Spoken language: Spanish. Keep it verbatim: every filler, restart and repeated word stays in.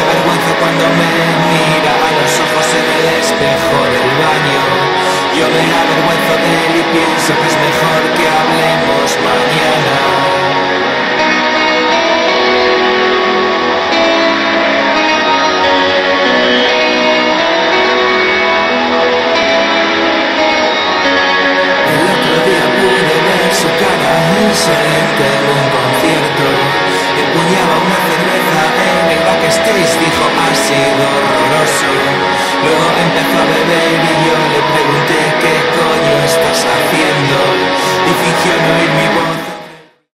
vergüenza cuando me mira a los ojos en el espejo del baño. Yo me avergüenzo de él y pienso que es mejor que hablemos mañana. El otro día pude ver su cara insolente en un concierto. Empuñaba una cerveza en el backstage, dijo ha sido horroroso. Luego empezó a beber y yo le pregunté qué coño estás haciendo y fingió no oír mi voz.